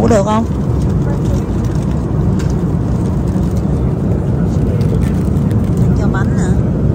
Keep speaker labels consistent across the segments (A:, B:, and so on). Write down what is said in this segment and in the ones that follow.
A: đủ được không? Cho bánh nữa.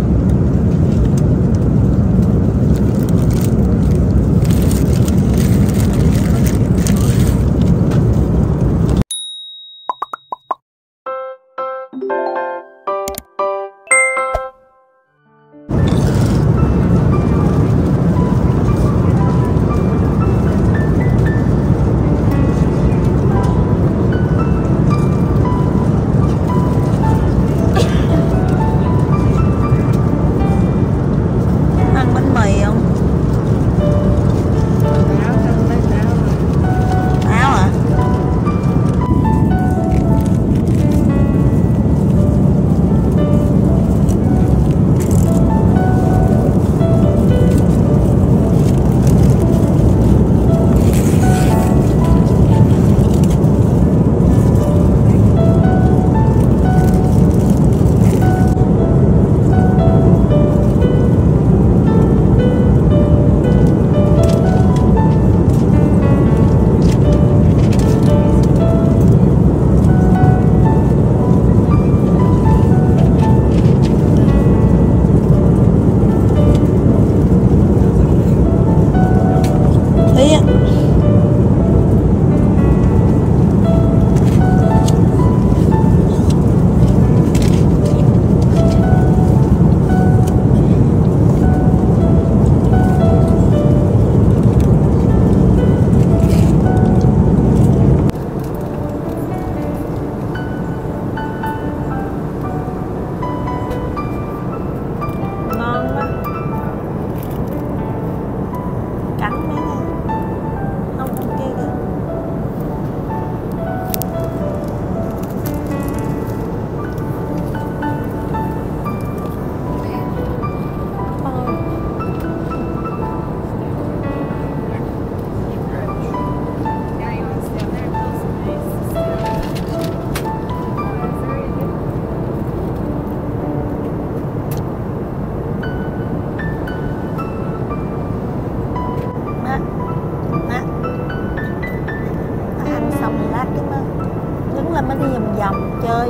A: Mới đi vòng vòng chơi.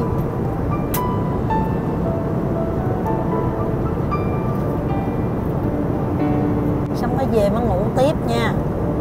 A: Xong mới về mới ngủ tiếp nha.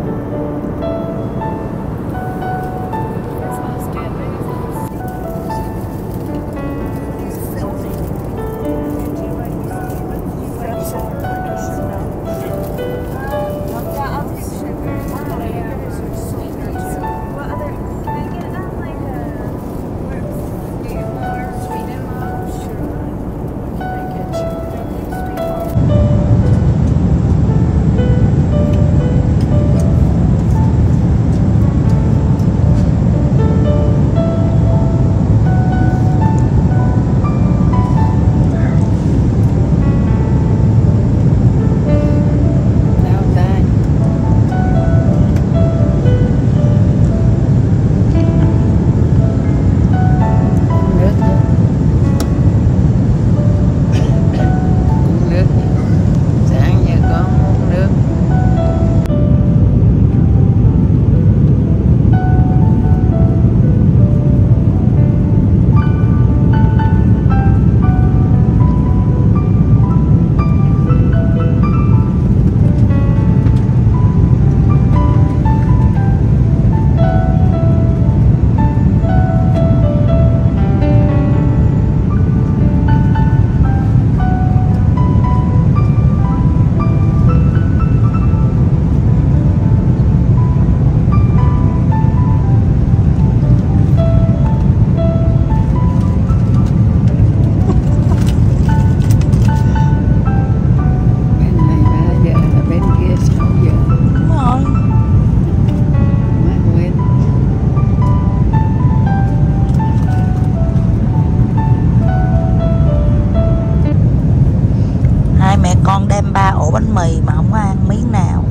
A: Bánh mì mà không có ăn miếng nào.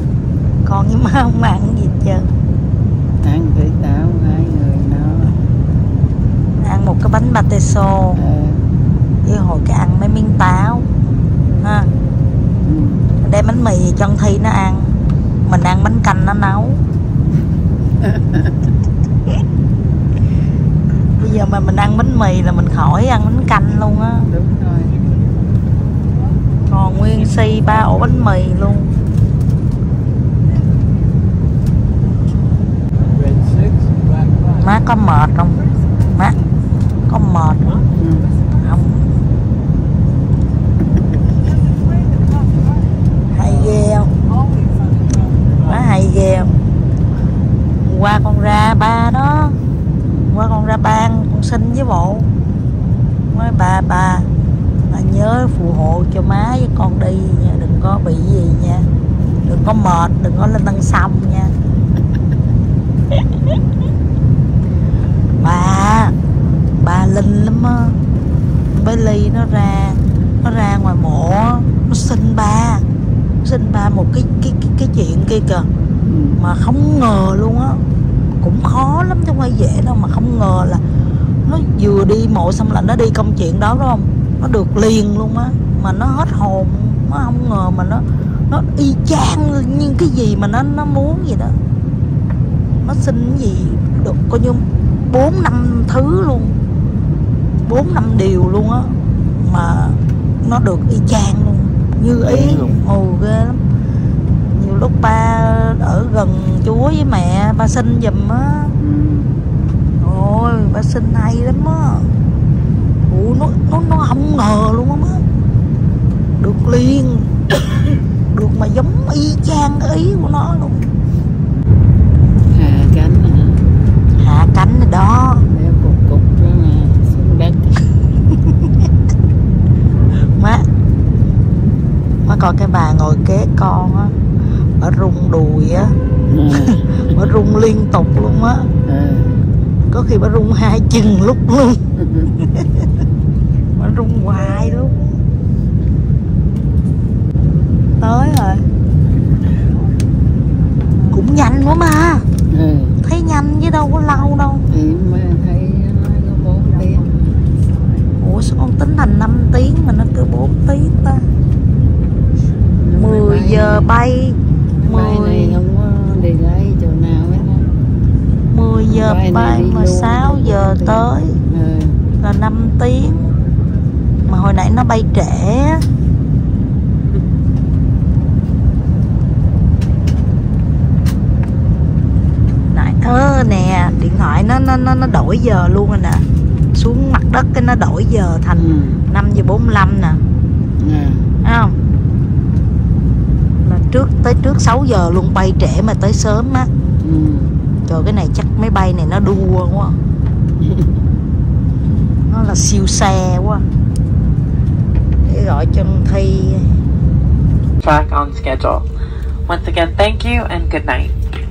A: Con với má không ăn gì hết trơn.
B: Ăn thử tao hai người nó
A: ăn một cái bánh pate xô với hồi cái ăn mấy miếng táo ha. Đem bánh mì cho con Thi nó ăn, mình ăn bánh canh nó nấu. giờ mà mình ăn bánh mì là mình khỏi ăn bánh canh luôn á.
B: Đúng rồi.
A: Còn nguyên si 3 ổ bánh mì luôn. Má có mệt không? Má có mệt không? Không. Hay ghê không? Má hay ghê không? Qua con ra ba đó. Qua con ra ban con xin với bộ. Nói ba nhớ phù hộ cho má với con đi nha, đừng có bị gì nha, đừng có mệt, đừng có lên Tân Sông nha. Bà linh lắm á. Bé Ly nó ra ngoài mộ, nó xin ba một cái chuyện kia kìa, mà không ngờ luôn á, cũng khó lắm chứ không phải dễ đâu, mà không ngờ là nó vừa đi mộ xong là nó đi công chuyện đó, đúng không? Nó được liền luôn á, mà nó hết hồn, nó không ngờ mà nó y chang như cái gì mà nó muốn gì đó. Nó xin cái gì được coi như 4-5 thứ luôn, 4-5 điều luôn á, mà nó được y chang luôn, như ý luôn. Ồ ghê lắm. Nhiều lúc ba ở gần Chúa với mẹ, ba xin giùm á. Ôi ba xin hay lắm á. Ủa nó không ngờ luôn á má. Được liền. Được mà giống y chang cái ý của nó luôn.
B: Hạ cánh hả?
A: Hạ cánh rồi đó.
B: Đeo cục đó mà xuống đất.
A: Má coi cái bà ngồi kế con á, bà rung đùi á. Bà rung liên tục luôn á. Có khi bà rung 2 chừng lúc luôn. Bà rung hoài luôn. Tới rồi. Cũng nhanh quá mà. Thấy nhanh chứ đâu có lâu đâu.
B: Thì mà thấy nó có 4 tiếng.
A: Ủa sao con tính thành 5 tiếng mà nó cứ 4 tiếng ta? 10 giờ bay.
B: Bay này không có đi lấy chỗ nào hết á.
A: 10 giờ bay mà 6 giờ tới. Là 5 tiếng. Mà hồi nãy nó bay trễ. Nè, điện thoại nó đổi giờ luôn rồi nè. Xuống mặt đất cái nó đổi giờ thành 5 giờ 45 nè. Thấy không? Là trước 6 giờ luôn, bay trễ mà tới sớm á. Trời, cái này chắc máy bay này nó đua quá. Nó là siêu xe quá. Để gọi cho Thi.
C: Back on schedule. Once again, thank you and good night.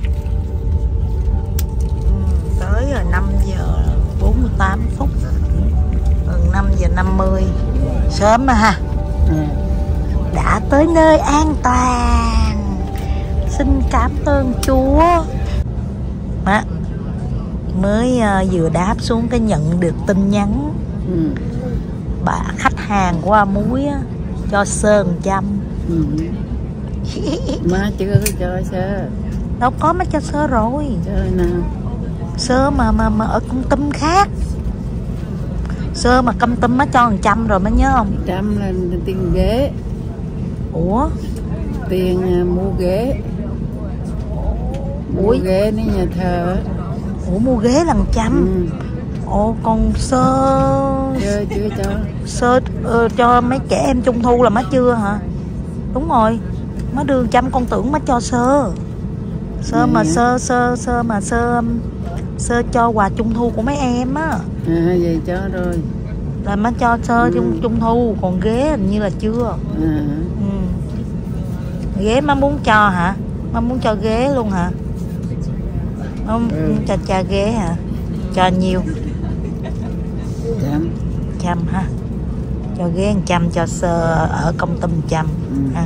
A: Tới rồi 5 giờ 48 phút. Gần 5 giờ 50. Sớm mà ha. Đã tới nơi an toàn. Xin cảm ơn Chúa. Má, mới vừa đáp xuống cái nhận được tin nhắn. Bà khách hàng của A Muối á, cho Sơn 100.
B: Má chưa có cho sơ.
A: Đâu có, má cho Sơ rồi.
B: Chơi nào?
A: Sơ mà ở công tâm khác. Sơ mà công tâm má cho 100 rồi, má nhớ không?
B: 100 là tiền ghế.
A: Ủa?
B: Tiền mua ghế. Mua ghế đến nhà thờ.
A: Ủa mua ghế là 100. Ồ còn Sơ
B: chưa cho.
A: Sơ cho mấy trẻ em trung thu là má chưa hả? Đúng rồi. Má đưa 100, con tưởng má cho Sơ. Sơ mà Sơ cho quà trung thu của mấy em á.
B: Vậy cho rồi.
A: Là má cho Sơ trung thu, còn ghế hình như là chưa. Ghế má muốn cho hả? Má muốn cho ghế luôn hả? Má muốn cho cha ghế hả? Cho nhiêu? 100 ha. Cho ghế 100, cho Sơ ở công tâm 100 ha.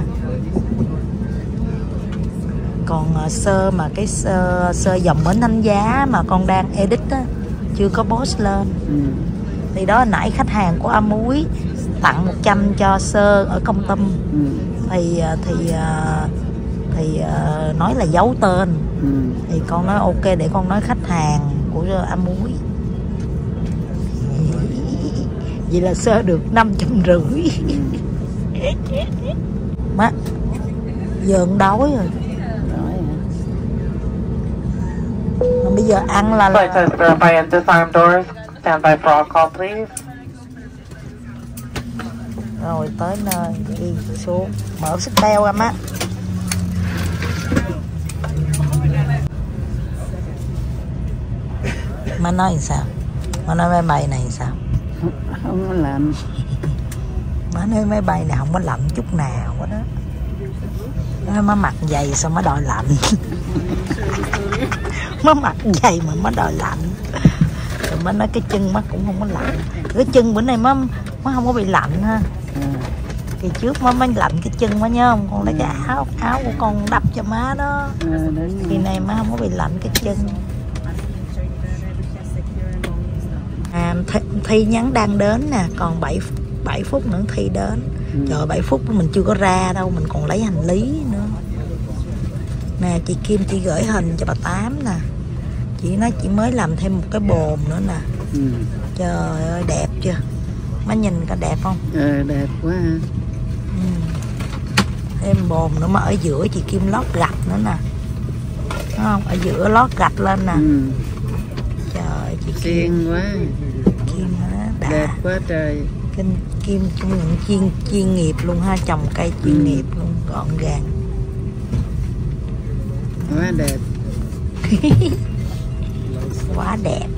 A: Còn Sơ mà cái Sơ dòng Bến Thánh Giá mà con đang edit á, chưa có post lên. Thì đó nãy khách hàng của A Muối tặng 100 cho Sơ ở công tâm. Thì nói là giấu tên. Thì con nói ok để con nói khách hàng của A Muối. Vậy là sơ được 550. Má giờ con đói rồi. Mà bây giờ ăn là
C: Flight test verify and disarm doors. Stand by for all call, please.
A: rồi tới nơi đi xuống mở xích beo em á. Má nói sao? Má nói máy bay này sao?
B: Không có lạnh.
A: Má nói máy bay này không có lạnh chút nào hết đó. Nói má mặc giày sao má đòi lạnh. Má mặc giày mà má đòi lạnh. Rồi má nói cái chân má cũng không có lạnh. Cái chân bữa nay má không có bị lạnh ha. Kỳ trước má lạnh cái chân má nhớ không? Con lấy cái áo của con đắp cho má đó. Kỳ này má không có bị lạnh cái chân. Thi nhắn đang đến nè, còn 7 phút nữa Thi đến. Trời, 7 phút mình chưa có ra đâu, mình còn lấy hành lý nữa. Nè chị Kim chị gửi hình cho bà Tám nè. Chị nói chị mới làm thêm một cái bồn nữa nè. Trời ơi đẹp chưa? Má nhìn có đẹp không?
B: Đẹp quá ha.
A: Thêm bồn nữa mà ở giữa chị Kim lót gạch nữa nè. Đúng không? Ở giữa lót gạch lên nè. Trời chị
B: Kim quá.
A: Kim đã
B: Đẹp quá trời.
A: Kim trong những chuyên nghiệp luôn ha, trồng cây chuyên nghiệp luôn, gọn gàng.
B: Quá đẹp.
A: Quá đẹp.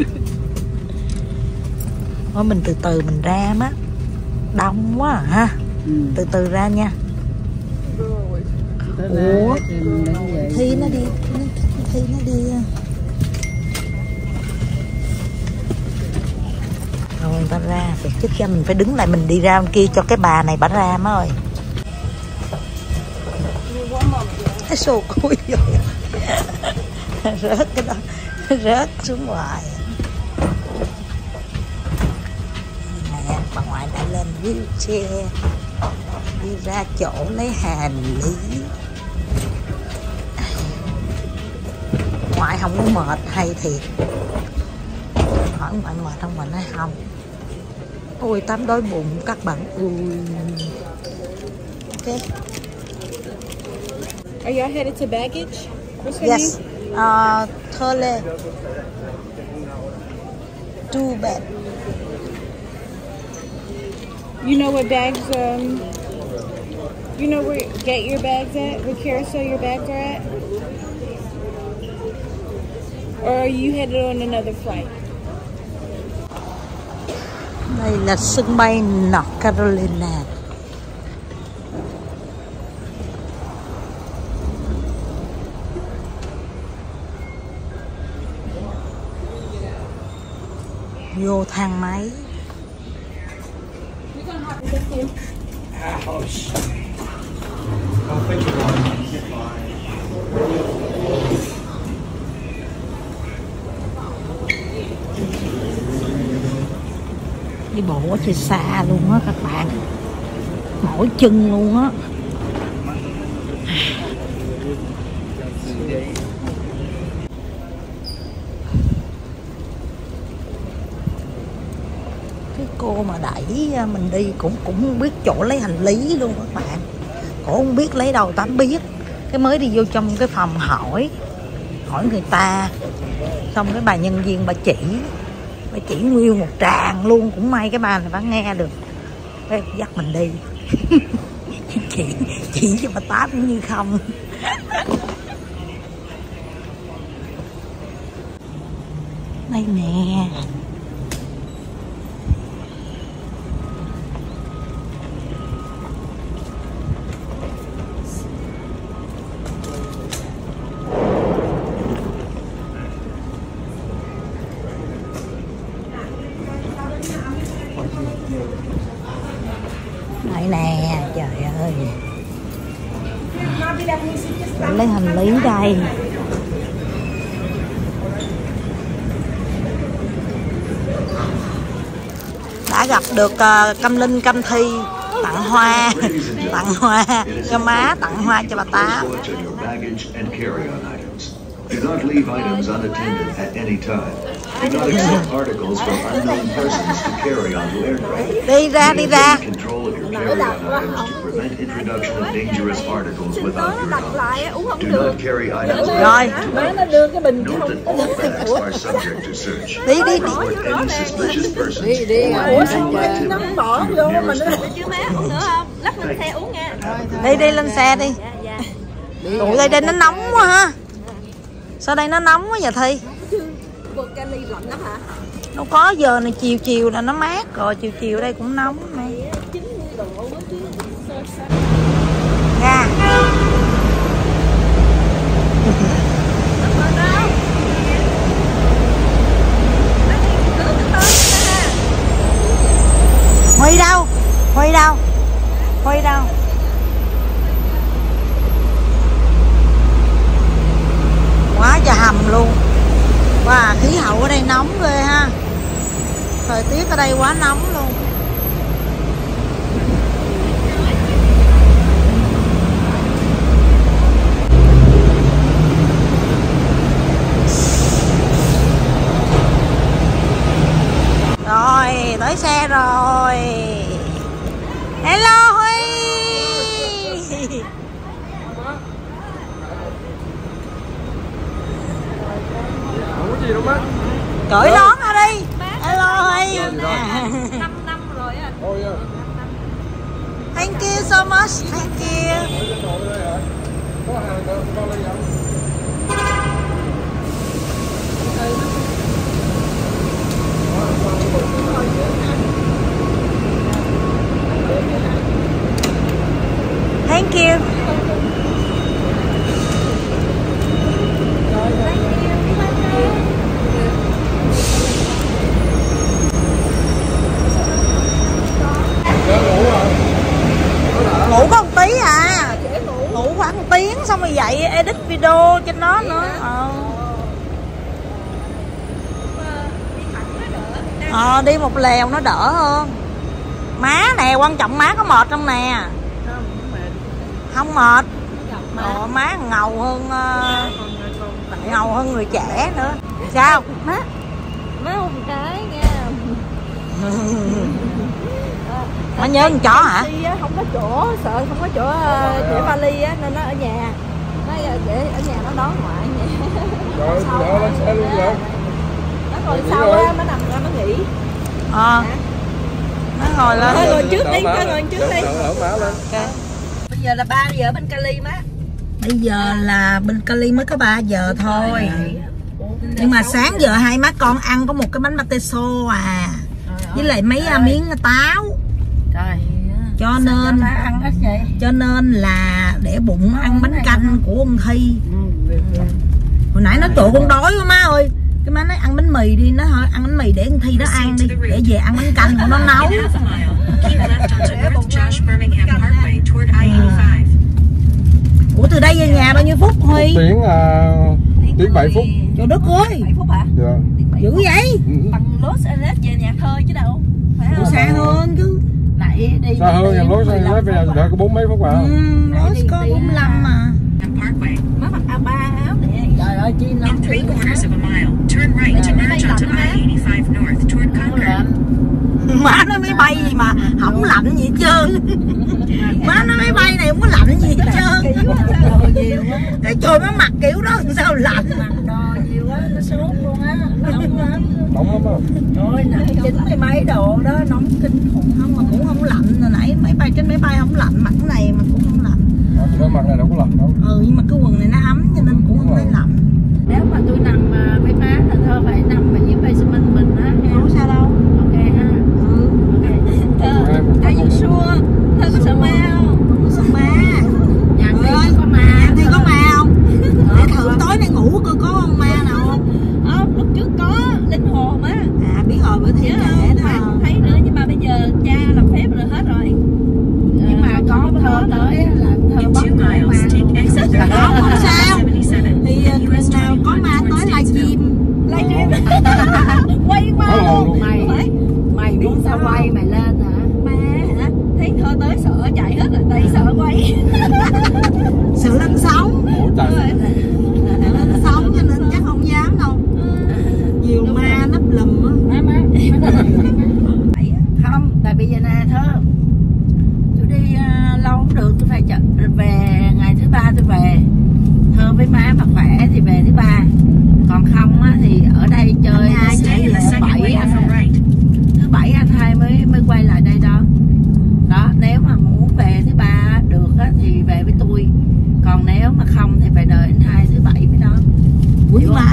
A: Thôi mình từ từ mình ra má. Đông quá à, ha. Từ từ ra nha. Ủa Thi nó đi. Thi nó đi. Rồi người ta ra thì trước khi mình phải đứng lại, mình đi ra bên kia cho cái bà này bả ra má ơi. Cái xô cối rồi. Rớt cái đó, rớt xuống ngoài. Nè bà ngoại đã lên wheelchair đi ra chỗ lấy hành lý. Ngoại không có mệt hay thiệt. Hỏi ngoại mệt không, mà nói không. Ôi Tám đói bụng các bạn ơi. Ok.
D: Are y'all headed to baggage? What's her
A: Yes.
D: name?
A: Thole. Too bad.
D: You know what bags, you know where, get your bags at? Where carousel your bags are at? Or are you headed on another flight?
A: Đây là sân bay North Carolina. Vô thang máy. Đi bộ ở trên xa luôn á các bạn, mỏi chân luôn á. Cái cô mà đẩy mình đi cũng không biết chỗ lấy hành lý luôn các bạn. Cổ không biết lấy đâu, Tám biết. Cái mới đi vô trong cái phòng hỏi người ta, xong cái bà nhân viên bà chỉ nguyên một tràng luôn. Cũng may cái bà này bà nghe được, cái dắt mình đi. chỉ cho bà Tám cũng như không. Đây nè. Đây nè, trời ơi. Để lấy hành lý đây. Đã gặp được Cam Linh, Cam Thi, tặng hoa cho má, tặng hoa cho bà Tám.
E: Do not leave items unattended at any time. Do not accept articles from unknown persons to carry onto aircraft.
A: Đi ra, đi ra.
E: Maintain control of your carry-on items to prevent introduction of dangerous articles without your knowledge. Do not carry items
A: Rồi.
E: Note that all bags are subject to search.
A: Đi, đi, đi.
E: Report any suspicious persons or unusual activity to your nearest hotline.
D: Lắc lên xe uống nha.
A: Đi đi lên xe đi. Tụi đây nó nóng quá ha. Sao đây nó nóng quá vậy Thi?
D: Cali lạnh lắm hả?
A: Đâu có, giờ này chiều chiều là nó mát rồi, chiều chiều đây cũng nóng này. Ra. Huy đâu? Huy đâu? Huy đâu? Quá trời hầm luôn. Wow, khí hậu ở đây nóng ghê ha. Thời tiết ở đây quá nóng luôn. Rồi, tới xe rồi. Hello Huy.
B: Gì đâu má.
A: Cởi nón ra đi. Hello Huy.
D: 5 năm rồi á.
A: Thank you so much. Thank you.
B: Có hàng con lên không?
A: Thank you. Ngủ có một tí à. Ngủ khoảng 1 tiếng xong rồi dậy edit video trên đó nữa. Đi một lèo nó đỡ hơn. Má nè, quan trọng má có mệt không nè? Không mệt. Má ngầu hơn người trẻ nữa. Sao?
D: Má một cái nha.
A: Má nhớ con chó hả?
D: Không có chỗ, sợ không có chỗ để vali á nên nó ở nhà. Nó để ở nhà nó đón ngoại nha.
B: Rồi, đỡ lên xe luôn vậy.
D: Nó ngồi sau á, nó nằm ra nó nghỉ.
A: Nó ngồi lên.
D: Thôi ngồi trước đi, thôi ngồi trước đi.
A: Okay.
D: Bây giờ là 3 giờ bên Cali má.
A: Bây giờ là bên Cali mới có 3 giờ thôi. Nhưng mà sáng giờ hai má con ăn có một cái bánh pate xô à. Với lại mấy miếng táo.
D: Trời.
A: Cho nên là để bụng ăn bánh canh của ông Thi. Hồi nãy nó trộn con đói quá má ơi. Cái má nói ăn bánh mì đi, nó thôi ăn bánh mì để con Thi nó ăn đi, để về ăn bánh canh của nó nấu. Ủa từ đây về nhà bao nhiêu phút Huy?
B: Tiếng 7 phút.
A: Trời đất ơi.
D: 7 phút hả?
B: Dạ.
A: Dữ vậy?
D: Bằng Los Angeles về nhà thôi chứ đâu. Phải không?
A: Xa hơn chứ.
D: Lại đi.
B: Xa hơn nhà Los Angeles bây giờ đợi có 40 mấy phút à.
A: Los có 45 mà.
D: Má mặc A3 áo nè.
A: Trời ơi chi nó.
F: In 3/4 of a mile, turn right to merge onto I-85 North toward Concord.
A: Má nói máy bay gì mà không lạnh gì hết trơn. Má nói máy bay này không có lạnh gì hết trơn. Cái trời nó mặc kiểu đó sao lạnh.
D: Nhiều quá nó sốt luôn á. Nóng lắm.
B: Nóng lắm á.
A: Trời nãy 90 mấy độ đó, nóng kinh khủng. Không mà cũng không lạnh. Hồi nãy trên máy bay không lạnh, mặc cái này mà cũng không lạnh.
B: Cái mặt này đâu có lạnh đâu.
A: Nhưng mà cái quần này nó ấm cho nên cũng không thấy lạnh.
D: Nếu mà tôi nằm mấy má là thôi phải nằm mà dưới bay xe mình á.
A: Không sao đâu.
D: Ok ha. Ok. Are you sure? Thôi có sợ ma không?
A: Không sợ ma.
D: Nhà Thi có ma.
A: Thi có ma không? Để thử tối nay ngủ coi có con ma nào không?
D: Lúc trước có linh hồn á.
A: Biết rồi bữa Thi kể đó.
D: Không thấy nữa nhưng mà bây giờ cha làm phép rồi hết rồi. Nhưng mà có thơ tới là thơ bắt người ma.
A: Không sao. Thì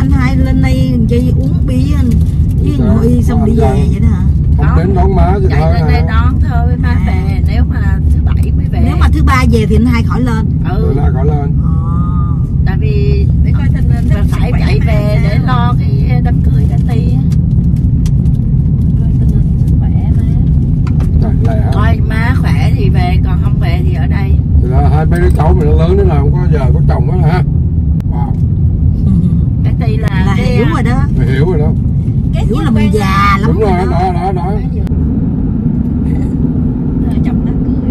A: anh hai lên đây gì uống bia với ngồi xong đi về vậy đó hả?
G: Không đến đón má thì thôi.
D: Lên đây đón thôi má về, nếu mà thứ bảy mới về.
A: Nếu mà thứ ba về thì anh hai khỏi lên.
G: Là khỏi lên.
D: Tại vì để coi tình hình phải chạy về để lo cái đám cưới cái ti. Tình hình sức khỏe má. Coi má khỏe thì về, còn không về thì ở đây.
G: Thì là hai mấy đứa cháu mình nó lớn nữa là không có giờ có chồng đó hả? Wow.
D: Cái ti là
A: hiểu rồi đó.
G: Mày hiểu rồi đó.
A: Hiểu là mình già lắm.
G: Đúng rồi, đó.
D: Chồng nó cười.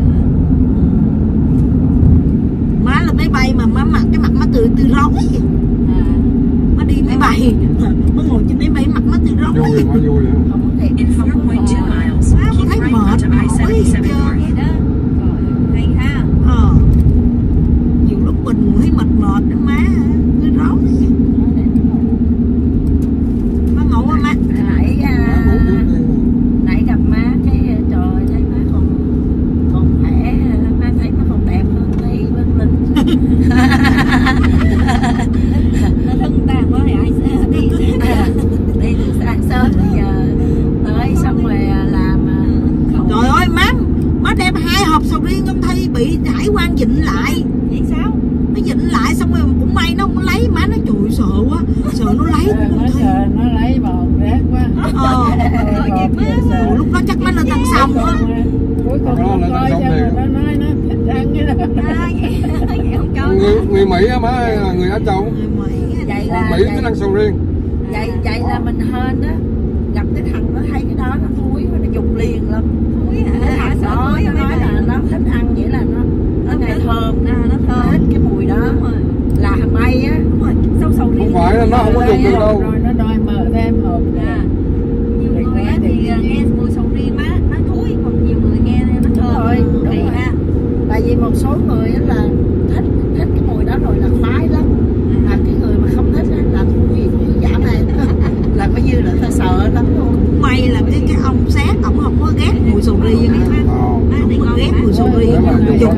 A: Má là máy bay mà má mặc cái mặt má tươi rói. Má đi máy bay, má ngồi trên máy bay mặt má tươi rói.
G: Vui hả?
F: In 4.2 miles, keep
A: thấy
F: right
A: mệt
F: onto
A: mỏi
F: I-77
A: vậy
F: North.
A: đó. Hay ha. Nhiều lúc mình thấy mệt đó má, tươi rói. Má ngủ hả má?
D: Nãy gặp má cái trời thấy má còn khỏe, má thấy má còn đẹp hơn Thi với Linh. Nó thân tàn quá thì ai sẽ đi từ sáng sớm bây giờ tới xong rồi làm.
A: Trời ơi má đem 2 hộp sầu riêng trong Thi bị hải quan dịnh lại.
D: Vậy sao?
A: Nó dịnh lại xong rồi cũng may nó không lấy, má nó trời sợ quá, sợ nó lấy cũng không Thi.
B: Nó lấy bột rác quá.
A: Lúc đó chắc má lên ăn xong á.
B: Cuối cùng nó coi cho nó nói nó thích ăn cái đó.
G: Người Mỹ á má hay là người Á Châu?
D: Vậy
G: Người
D: là
G: Mỹ thích ăn sầu riêng.
D: Vậy là mình hên đó, gặp cái thằng nó thấy cái đó nó thúi nó dục liền lắm. Thúi hả? Cái thằng đó nó nói là nó thích ăn, vậy là nó nghe thơm, nó thích cái mùi đó. Là may á. Sầu riêng.
G: Không phải là nó không có dùng được đâu.
B: Rồi nó đòi mở thêm hộp ra.
D: Nhiều người á thì nghe mùi sầu riêng á nó thúi, còn nhiều người nghe nó thơm. Đúng rồi ha. Tại vì một số người á là thích cái mùi đó rồi là khoái lắm. Mà cái người mà không thích á là thúi giảm này là coi như là ta sợ lắm luôn.
A: May là cái ông sát ổng không có ghét mùi sầu riêng á. Ổng có ghét mùi sầu riêng dục.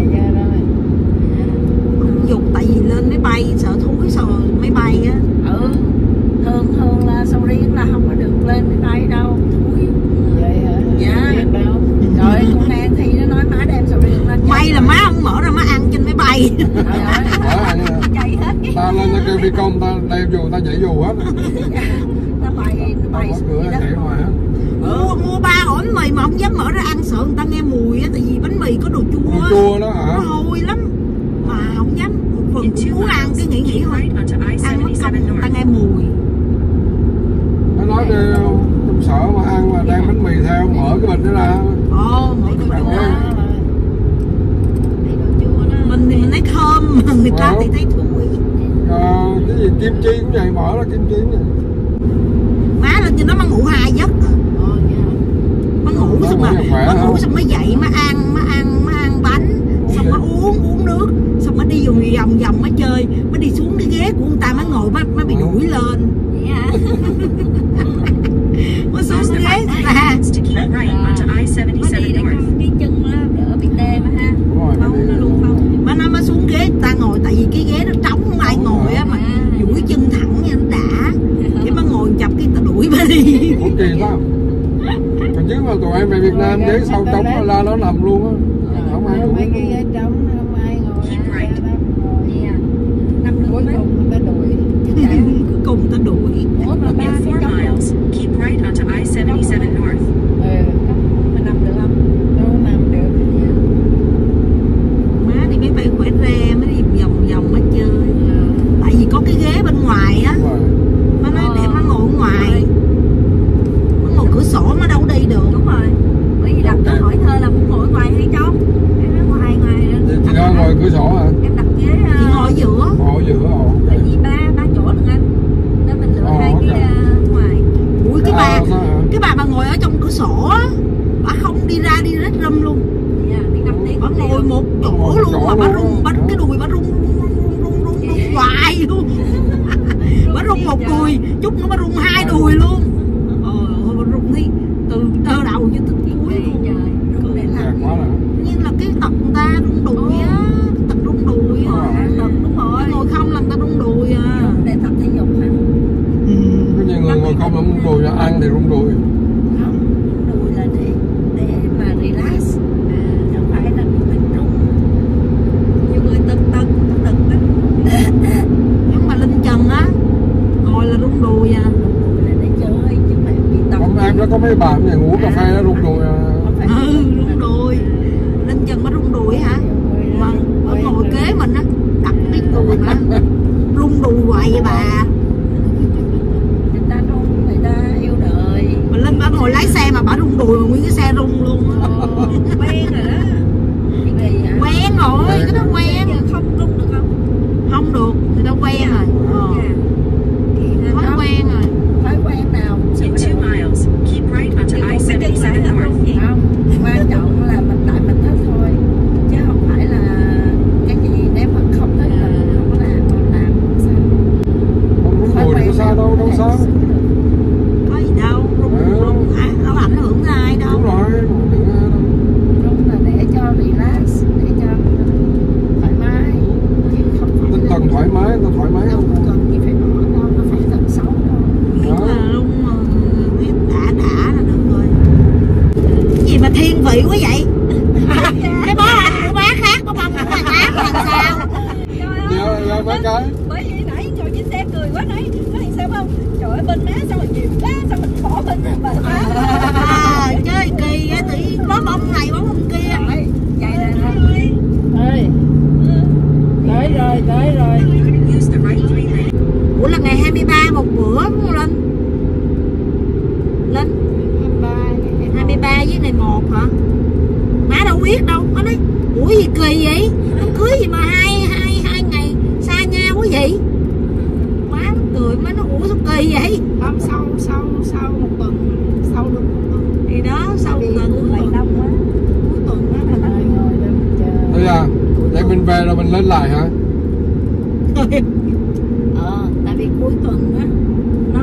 A: Dục tại vì lên máy bay sợ thúi sau máy bay á.
D: Thường là sầu riêng là không có được lên máy bay đâu, thúi.
B: Vậy hả?
D: Dạ. Rồi con nghe thì nó nói má đem sầu riêng lên.
A: May là má không mở ra má ăn trên máy bay.
D: Chạy hết.
G: Ta lên ta kêu phi công ta đem dù ta nhảy dù hết.
D: Nó bay
G: cửa chạy ngoài hết.
A: Mua 3 ổ bánh mì mà không dám mở ra ăn, sợ người ta nghe mùi á, tại vì bánh mì có đồ chua á.
G: Chua đó hả?
A: Nó hôi lắm mà không dám. Phần cũng muốn ăn cái nghĩ thôi, ăn mất công người ta nghe mùi.
G: Nó nói trong sợ mà ăn mà đem bánh mì theo, mở cái bịch đó ra.
A: Mở cái bịch ra. Mình thì mình thấy thơm, người ta thì thấy thúi.
G: Cái gì kim chi cũng vậy, mở ra kim chi cũng vậy.
A: Má lên cho nó má ngủ 2 giấc. Má ngủ xong má dậy má ăn bánh, xong má uống nước, xong má đi vòng má chơi, má đi xuống cái ghế của người ta má ngồi má bị đuổi lên. Vậy hả? Má xuống ghế là
D: cái chân nó đỡ bị tê mà ha.
A: Má nói má xuống ghế người ta ngồi, tại vì cái ghế nó trống không ai ngồi á, mà duỗi chân thẳng nha nó đã. Cái má ngồi chập cái người ta đuổi má đi.
G: Ủa kỳ lắm. Còn chứ mà tụi em về Việt Nam ghế sau trống là nó nằm luôn á. Không ai
B: mấy cái ghế trống không ai ngồi. Cuối cùng người ta đuổi.
A: Cuối cùng người ta đuổi.
F: In 4 miles, keep right onto I-77 North.
D: Mình nằm được không?
B: Đâu nằm được.
A: Má đi máy bay khỏe re, má đi vòng má chơi. Tại vì có cái ghế bên ngoài á. Má nói để má ngồi ở ngoài. Má ngồi cửa sổ má đâu đi được.
D: Đúng rồi. Bởi vì đặt nó hỏi Thơ là muốn ngồi ngoài hay trong. Em nói ngoài.
G: Chị ngồi cửa sổ hả?
D: Em đặt ghế.
A: Chị ngồi ở giữa.
G: Ngồi ở giữa.
D: Tại vì ba chỗ được anh. Nên mình lựa 2 cái ngoài.
A: Ui cái bà mà ngồi ở trong cửa sổ á, bà không đi ra đi rít râm luôn. Bà ngồi một chỗ luôn mà bà rung cái đùi bà rung hoài luôn. Bà rung một đùi, chút nữa bà rung 2 đùi luôn. Bà rung đi từ tơ đầu cho tới cuối luôn. Nhưng là cái tật người ta rung đùi á, tật rung đùi á.
D: Đúng rồi.
A: Ngồi không là người ta rung đùi à.
D: Để tập thể dục hả?
G: không là rung đùi, ăn thì rung đùi.
D: Không, rung đùi là để mà relax, không phải là mình rung. Nhiều người tật đó.
A: Nhưng mà Linh Trần á, ngồi là rung đùi à.
D: Rung đùi là để chơi chứ phải bị tật.
G: Không, em nó có mấy bạn nhà ngủ cà phê nó rung đùi.
A: Rung đùi. Linh Trần mới rung đùi hả? Mà ngồi kế mình á, đặt cái đùi á, rung đùi hoài vậy bà.
D: Người ta rung, người ta yêu đời.
A: Mà Linh bà ngồi lái xe mà bà rung đùi mà nguyên cái xe rung luôn á.
D: Quen rồi đó.
A: Quen rồi, cái đó quen.
D: Không rung được không?
A: Không được, người ta quen rồi. Thói quen rồi.
D: Thói quen nào?
F: In 2 miles, keep right onto I-77 North.
D: Không, quan trọng là mình tại mình thích thôi, chứ không phải là cái gì nếu mà không thích là mình không có làm, còn làm không sao.
G: Không rung đùi thì có sao đâu, đâu sao.
A: Có gì đâu, rung đâu ảnh hưởng tới ai đâu.
G: Đúng rồi, đừng đâu.
D: Rung là để cho relax, để cho thoải mái, chứ không phải
G: Tinh thần thoải mái, ta thoải mái
D: đâu
G: không?
D: cần gì phải bỏ đâu, nó phải thật xấu đâu.
A: Miễn là rung đã là được rồi. Cái gì mà thiên vị quá vậy? Cái bó anh của bá khác, bó bông của bà khác làm sao?
G: Dạ, mấy cái.
D: Bởi vì nãy ngồi trên xe cười quá nãy, nói sao không? Trời ơi bên má sao mà nhiều quá, sao mình bỏ bên bà má.
A: Chơi kỳ á, tự nhiên bó bông này bó bông kia.
D: Vậy là ơi. Tới rồi.
F: Use the right 3 lane.
A: Ủa là ngày 23 một bữa đúng không Linh? Linh 23 với ngày 1 hả? Má đâu biết đâu. Má nói ủa gì kỳ vậy? Đám cưới gì mà hai ngày xa nhau quá vậy? Má nó cười, má nói ủa sao kỳ vậy?
D: Không, sau một tuần, sau được một tuần.
A: Thì đó, sau một tuần
D: lại đông quá. Cuối tuần á là mọi người đang chờ.
G: Thế à, vậy mình về rồi mình lên lại hả?
D: Tại vì cuối tuần á nó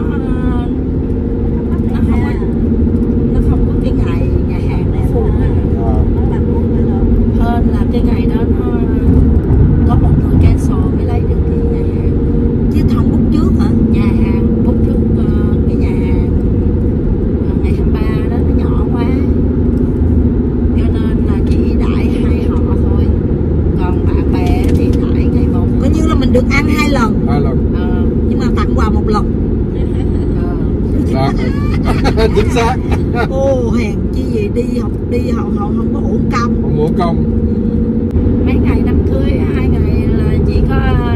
D: không có cái ngày nhà hàng này full á. Nó là hơn là cái ngày đó nó có một người cancel mới lấy được cái nhà hàng.
A: chứ không book trước hả?
D: Nhà hàng book trước cái nhà hàng ngày 23 đó nó nhỏ quá, cho nên là chỉ đãi 2 họ thôi, còn bạn bè thì đãi ngày 1.
A: Coi như là mình được ăn 2 lần.
G: 2 lần.
A: Nhưng mà tặng quà 1 lần.
G: Dạ. Chính xác.
A: Ô hèn chi gì đi học không có uổng công.
G: Không uổng công.
D: Mấy ngày đám cưới 2 ngày là chỉ có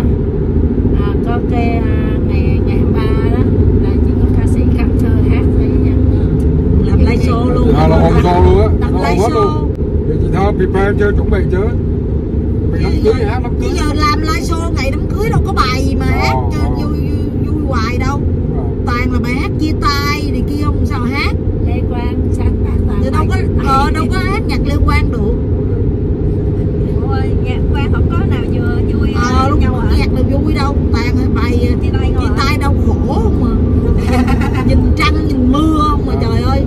D: cái ngày 23 đó là chỉ có ca sĩ khác thơ hát thôi nha.
A: Làm live show luôn.
G: Là on show luôn á.
A: Tập
G: Nó
A: live
G: hết
A: show.
G: luôn. Vậy chị thôi prepare chưa, chuẩn bị chưa? Mình đám cưới hát đám cưới.
A: Bây giờ làm live show ngày đám cưới đâu có bài gì mà hát cho vui hoài đâu. Toàn là bài hát chia tay thì kia không sao hát.
D: Lê Quang sáng tác là
A: Thì đâu có hát nhạc Lê Quang được.
D: Ôi, nhạc Quang không có nào vừa vui
A: Lúc
D: nhau
A: có
D: hả?
A: nhạc nào vui đâu, toàn là bài chia tay đau khổ không mà. Nhìn trăng nhìn mưa không mà trời ơi.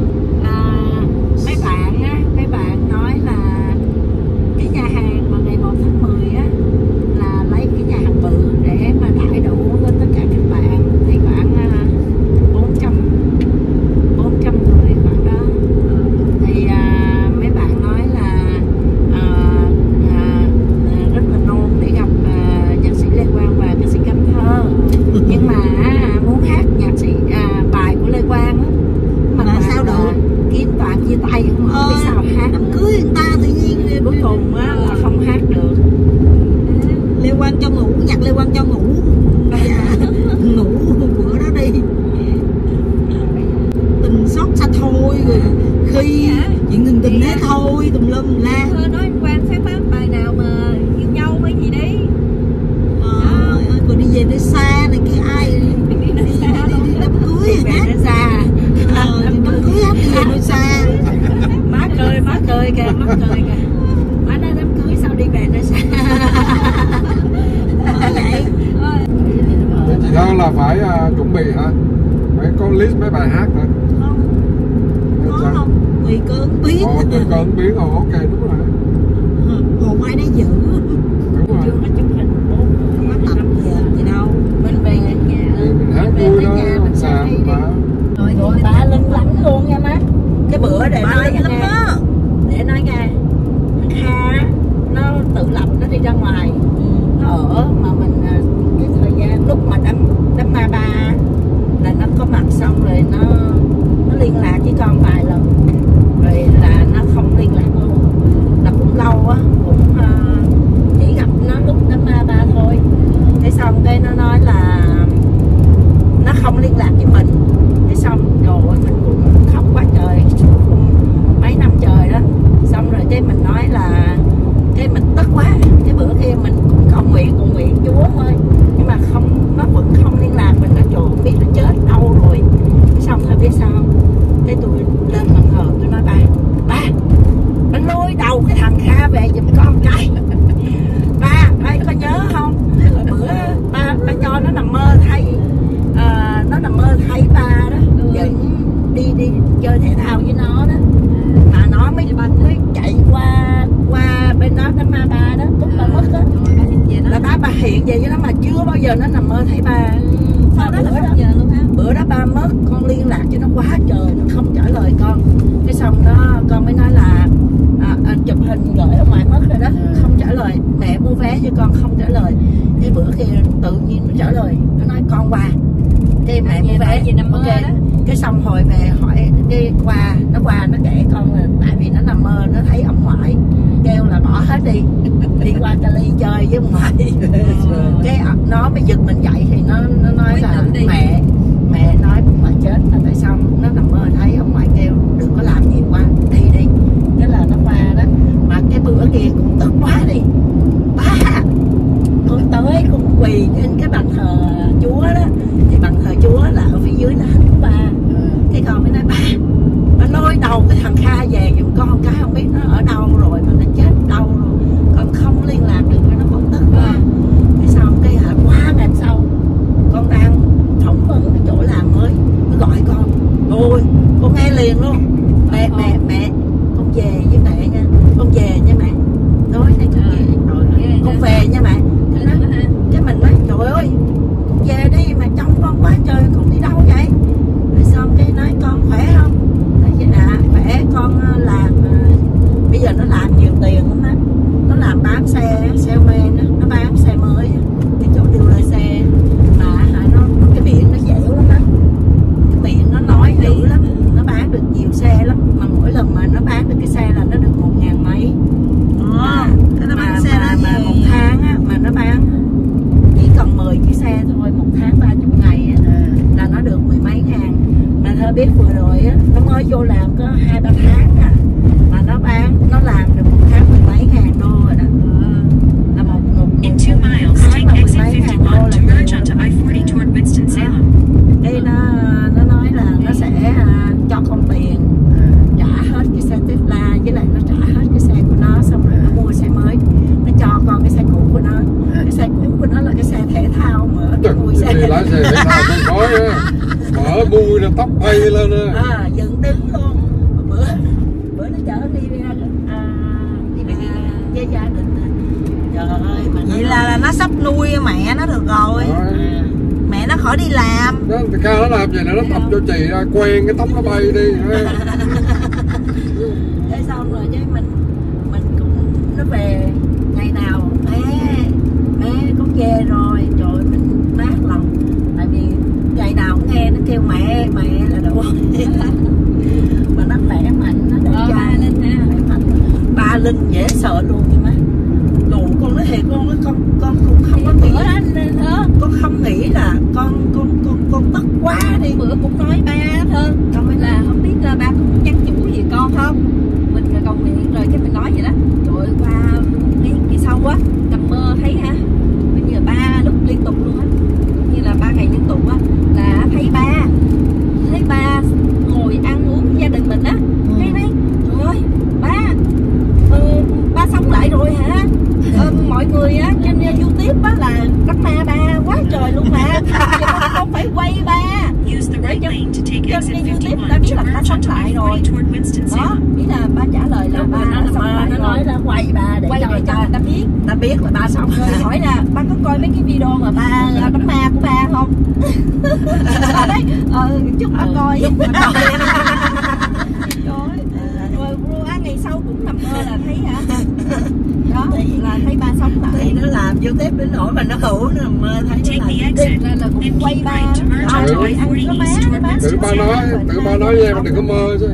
D: Mấy bạn nói là cái nhà hàng mà ngày 1 tháng 10 á là lấy cái nhà hàng bự để mà đãi đủ với tất cả các bạn, thì khoảng 400 người khoảng đó. Thì mấy bạn nói là rất là nôn để gặp nhạc sĩ Lê Quang và ca sĩ Cam Thơ, nhưng mà muốn hát nhạc sĩ bài của Lê Quang á
A: Mà sao được?
D: kiếm toàn chia tay không biết sao hát.
A: Đám cưới người ta tự nhiên
D: Cuối cùng á là không hát được.
A: Lê Quang cho ngủ, nhạc Lê Quang cho ngủ. Ngủ bữa đó đi. Tình xót xa thôi rồi khi chuyện ngừng tình thế thôi tùm lum la.
D: Thơ nói anh Quang phép hát bài nào mà yêu nhau với gì đi.
A: Rồi đi về nơi xa này cái ai đi đám cưới
D: Về
A: hát.
D: nơi xa.
A: Đám cưới hát đi về nơi xa.
D: Má cười kìa. Má nói đám cưới sao đi về nơi xa.
A: Vậy
G: Vậy chị Thơ là phải chuẩn bị hả? Phải có list mấy bài hát hả?
A: có không? Tùy cơ ứng biến.
G: Tùy cơ ứng biến, ok đúng rồi.
A: Hồn ai nấy giữ.
G: Đúng rồi.
D: Chưa có chụp hình 4
A: Có tập gì đâu.
D: Mình về nhà.
G: Thì mình hát vui đó,
D: mình
G: làm mà.
D: Rồi ba Linh lắm luôn nha má. Cái bữa để nói nghe, để nói nghe, Kha nó tự lập nó đi ra ngoài, nó ở mà mình cái thời gian lúc mà đám ma ba là nó có mặt xong rồi nó liên lạc với con vài lần rồi là nó không liên lạc luôn, là cũng lâu á, cũng chỉ gặp nó lúc đám ma ba thôi. Thế xong cái nó nói là nó không liên lạc với mình. Thế xong rồi mình cũng khóc quá trời, mấy năm trời đó. Xong rồi cái mình nói là cái mình tức quá. Cái bữa kia mình cũng cầu nguyện Chúa thôi, nhưng mà không, nó vẫn không liên lạc mình. Nó trời không biết nó chết đâu rồi. Xong thôi biết sao, cái tôi lên bàn thờ tôi nói ba lôi đầu cái thằng Kha về giùm con cái. Ba có nhớ không, bữa ba cho nó nằm mơ thấy nó nằm mơ thấy ba đó dẫn đi chơi thể thao với nó đó, mà nó mới chạy qua bên đó đám ma ba đó, lúc ba mất đó là ba hiện về với nó mà chưa bao giờ nó nằm mơ thấy ba. Sau đó bữa đó ba mất, con liên lạc cho nó quá trời, nó không trả lời con. Cái xong đó con mới nói là chụp hình gửi ở ngoài mất rồi đó, không trả lời. Mẹ mua vé cho con không trả lời. Cái bữa kia tự nhiên nó trả lời, nó nói con qua. Cái mẹ mua vé gì nằm mơ đó. Cái xong hồi về hỏi đi nó kể con là tại vì nó nằm mơ nó thấy ông ngoại, kêu là bỏ hết đi qua Cali chơi với ông ngoại. Cái nó mới giật mình dậy thì nó nói là mẹ nói mà chết là tại sao nó nằm mơ thấy ông ngoại kêu đừng có làm gì quá, đi thế là nó qua đó. Mà cái bữa kia cũng tức quá đi, ba con tới con quỳ trên cái bàn thờ Chúa đó, thì bàn thờ Chúa là ở phía dưới là hình của ba. Cái con mới nói ba lôi đầu cái thằng Kha về giùm con cái, không biết nó ở đâu rồi mà nó chết đâu rồi, con không liên lạc được với nó, con tức quá. Cái xong cái qua ngày sau con đang phỏng vấn cái chỗ làm mới, nó gọi con rồi con nghe liền luôn, mẹ con về với mẹ nha, con về nha mẹ, tối nay con về rồi con về nha mẹ. Cái mình nói trời ơi con về đi mà trông con quá trời, con đi đâu vậy? Rồi xong cái nói con khỏe không? Khỏe, con làm bây giờ nó làm nhiều tiền lắm á, nó làm bán xe salesman á, nó bán xe mới cái chỗ dealer xe mà nó cái miệng nó dẻo lắm á, cái miệng nó nói dữ lắm, nó bán được nhiều xe lắm, mà mỗi lần mà nó bán được cái xe là nó được 1.000 mấy. Mà một tháng á, mà nó bán chỉ cần 10 cái xe thôi, một tháng 30 ngày á, là nó được 10 mấy ngàn. Mà thơ biết vừa rồi á, nó mới vô làm có 2-3 tháng à, mà nó làm được một tháng 10 mấy ngàn đô rồi đó. Là một tháng mà 10 mấy ngàn đô là đây nó nói là nó sẽ cho con tiền trả hết cái xe Tesla, với lại nó trả hết cái xe của nó, xong rồi nó mua xe mới, nó cho con cái xe cũ của nó. Cái xe cũ của nó là cái xe thể thao mà cái mùi xe
G: lái xe thể thao con khói á, mở mùi là tóc bay lên á,
D: dựng đứng luôn. Bữa nó chở đi với gia đình. Trời ơi mà
A: vậy là nó sắp nuôi mẹ nó được rồi. Mẹ nó khỏi đi làm.
G: Đó, Kha nó làm vậy là nó tập cho chị ra quen cái tóc nó bay đi.
D: Thế xong rồi chứ mình cũng nó về ngày nào mẹ con về rồi, trời mình mát lòng, tại vì ngày nào cũng nghe nó kêu mẹ là đủ. Mà nó khỏe mạnh, nó đẹp trai lên ha, khỏe mạnh. Ba Linh dễ sợ luôn vậy má. Đủ con nói thiệt luôn, con cũng không có nghĩ con không nghĩ là con tức quá đi.
B: Bữa cũng nói ba thôi, con mới là không biết ba cũng nhắn chủ gì con không. Mình cầu nguyện rồi cái mình nói vậy đó. Trời ơi, qua cái kỳ sau á, nằm mơ thấy ha, bây giờ 3 lúc liên tục luôn á, như là 3 ngày liên tục á, là thấy ba ngồi ăn uống với gia đình mình á. Thấy đấy, trời ơi ba xong lại rồi hả? Mọi người á trên YouTube á là đám ma ba quá trời luôn mà. Không phải quay ba để cho trên YouTube đã biết là ba xong lại rồi đó. Ý là ba trả lời là ba xong lại,
D: nó nói là quay ba để
B: quay
D: cho
B: người ta biết.
D: ta biết là ba sống
B: rồi. Hỏi là ba có coi mấy cái video mà ba đóng ma của ba không? Ba nói chút ba coi. Rồi ngày sau cũng nằm mơ là thấy hả? Đó là thấy ba sống lại.
D: Thì nó làm vô tiếp đến nỗi mà nó ngủ nó nằm mơ thấy nó
B: là cũng quay ba. Rồi ăn có má.
G: Tự ba nói với em đừng có mơ chứ.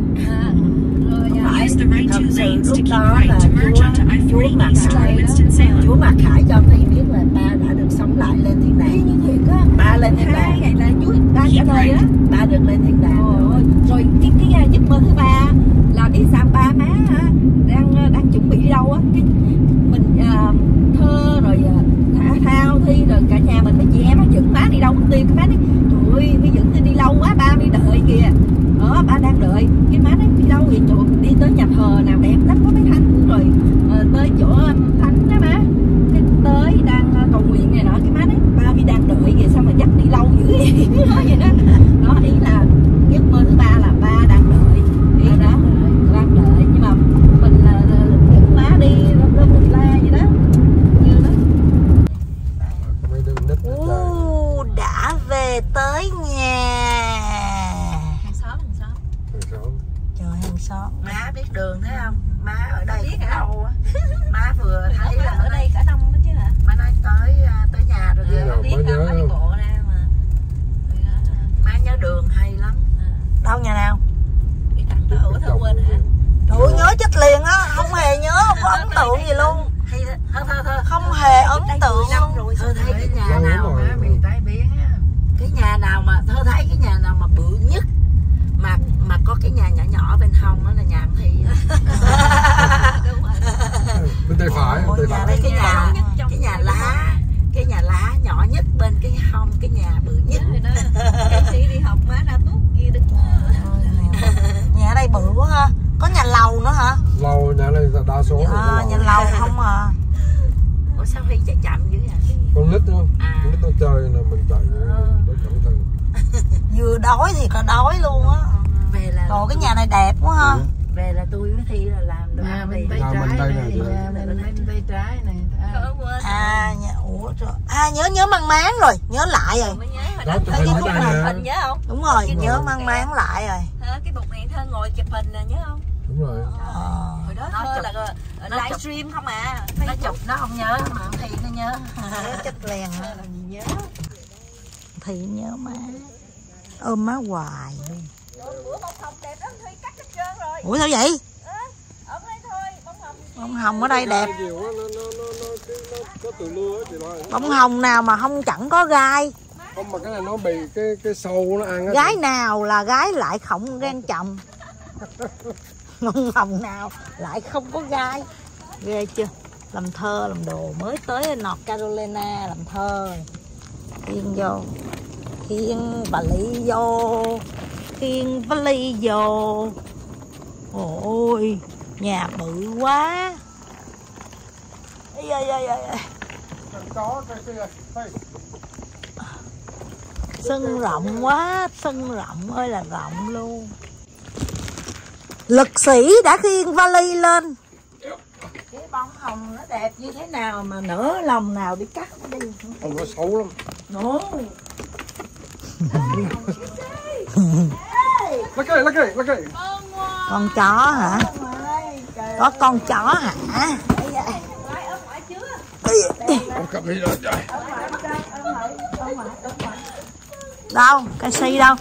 F: Use the right two lanes to
D: lúc
F: keep
D: đó
F: right
D: là
F: to merge onto I-40 east toward Winston-Salem.
D: Chúa Mạc Khải cho Thi biết là ba đã được sống lại lên thiên đàng.
B: Như thiệt á.
D: Ba lên thiên đàng.
B: 2 ngày là Chúa ba trả lời á.
D: Ba được lên thiên đàng.
B: Rồi cái giấc mơ thứ ba là biết sao ba má đang chuẩn bị đi đâu á, cái mình Thơ rồi Thao Thi rồi cả nhà mình mấy chị em nó dẫn má đi đâu mất tiêu. Cái má nói trời ơi mới dẫn đi lâu quá ba đi đợi kìa. Ba đang đợi. Cái má nói đi đâu vậy trời, đi tới nhà thờ nào đẹp lắm có mấy thánh rồi tới chỗ thánh đó má. Cái tới đang cầu nguyện này nọ, cái má nói ba đi đang đợi kìa sao mà dắt đi lâu dữ vậy. Nói vậy đó. Đó ý là giấc mơ thứ ba là ba đang đợi. Ý đó đang đợi nhưng mà mình là dẫn má đi lên mình la vậy đó. Như đó.
A: Đã về tới nhà.
B: Hàng xóm.
A: Trời, hàng xóm.
D: Má biết đường thấy không? Má ở đây biết đâu á. Má vừa thấy là
B: ở đây cả năm đó chứ hả?
D: má nói tới nhà rồi kìa.
B: Biết đâu, má đi bộ ra mà.
D: Má nhớ đường hay lắm.
A: Đâu nhà nào?
B: Đi tặng tới Thơ quên hả?
A: Trời ơi, nhớ chết liền á, không hề nhớ, không có ấn tượng gì luôn.
D: Hay thơ.
A: Không hề ấn tượng luôn.
D: Thơ thấy cái nhà nào má bị tai biến á. Cái nhà nào mà Thơ thấy cái nhà nào mà bự nhất mà có cái nhà nhỏ bên hông đó là nhà anh Thi.
B: Đúng rồi.
G: Bên tay phải, bên tay phải.
D: Cái nhà lá nhỏ nhất bên cái hông cái nhà bự nhất.
B: Em đi học má ra tốt kia đứng.
A: Nhà ở đây bự quá ha. Có nhà lầu nữa hả?
G: Lầu nhà này đa số
A: nhà lầu không à.
D: Ủa sao Huy chạy chậm dữ vậy?
G: con nít không? Con nít nó chơi nè, mình chạy để cẩn thận.
A: Vừa đói thì có đói luôn á.
D: Về là
A: Rồi cái nhà này đẹp quá ha.
D: Về là tôi với Thi là làm được.
G: Bên tay trái này.
D: Bên tay trái này.
A: Nhớ mang máng rồi, nhớ lại rồi.
G: Đó, chụp hình ở đây nè.
B: Hình nhớ không?
A: Đúng rồi, nhớ mang máng lại rồi.
B: Cái bục này Thơ ngồi chụp hình nè nhớ không?
G: Đúng rồi.
B: Hồi đó Thơ là livestream không à.
D: Nó chụp nó không nhớ mà Thi nó nhớ.
A: Nhớ chết liền. Nhớ. Thì nhớ má. Ôm má hoài luôn.
B: Bữa bông hồng đẹp lắm, Thi cắt hết trơn rồi.
A: Ủa sao vậy?
B: Ở đây thôi, bông hồng.
A: Bông hồng ở đây đẹp.
G: Nó có từ mưa chị nói.
A: Bông hồng nào mà không chẳng có gai.
G: Không mà cái này nó bị cái sâu nó ăn á.
A: Gái nào là gái lại không ghen chồng. Bông hồng nào lại không có gai. Ghê chưa? Làm thơ, làm đồ mới tới North Carolina làm thơ. Khiêng vô. Khiêng vali vô. Khiêng vali vô. Ôi, nhà bự quá. Sân rộng quá, sân rộng ơi là rộng luôn. Lực sĩ đã khiêng vali lên. Cái bông hồng nó đẹp như thế nào mà nỡ lòng nào đi cắt nó đi.
G: Không có xấu lắm.
A: Nó.
G: Lấy cái.
A: Con chó hả? Có con chó hả?
G: Không cầm đi rồi trời.
A: Đâu? Cái si đâu?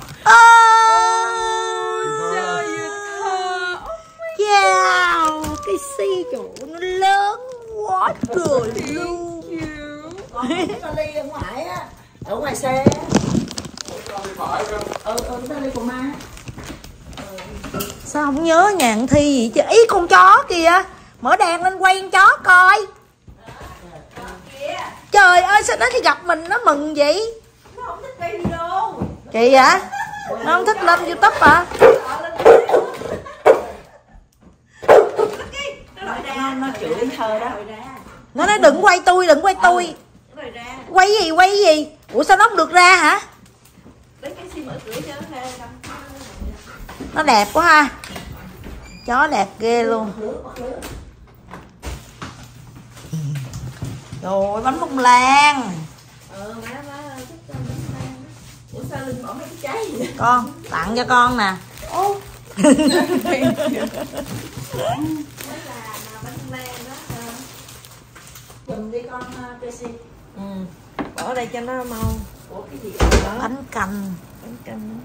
A: Chào. Cái si chỗ nó lớn quá trời luôn.
D: Còn cái vali ở ngoài á, ở ngoài xe. Vali của má.
A: Sao không nhớ nhà Thi gì chứ? Ý con chó kìa. Mở đèn lên quay con chó coi. Trời ơi sao nó đi gặp mình nó mừng vậy?
B: Nó không thích quay video.
A: Chị hả? Nó không thích lên YouTube hả?
D: Nó chửi Thơ đó.
A: Nó nói đừng quay tôi, đừng quay tôi. Quay gì? Ủa sao nó không được ra hả? Nó đẹp quá ha. Chó đẹp ghê luôn. Rồi bánh bông lan.
B: Má thích bánh lan. Ủa sao Linh bỏ mấy cái trái gì vậy?
A: Con tặng cho con nè.
B: Ô. Bánh lan đó. Chùm đi con Tracy. Bỏ đây cho nó mau. Ủa cái gì đó?
A: Bánh canh.
B: Bánh canh.